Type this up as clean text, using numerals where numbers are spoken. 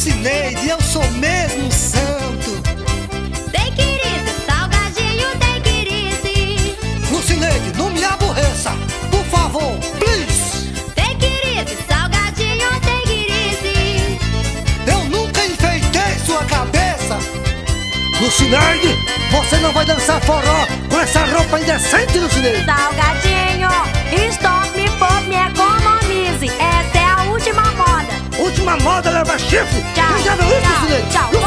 Lucineide, eu sou mesmo santo. Take it easy, salgadinho, take it easy. Lucineide, não me aborreça, por favor, please. Take it easy, salgadinho, take it easy. Eu nunca enfeitei sua cabeça. Lucineide, você não vai dançar forró com essa roupa indecente, Lucineide. Salgadinho, stop me, pop me, economize. Essa é a última moda. Última moda leva chifre. Tchau, Tu já viu isso, tchau, Lucineide? tchau.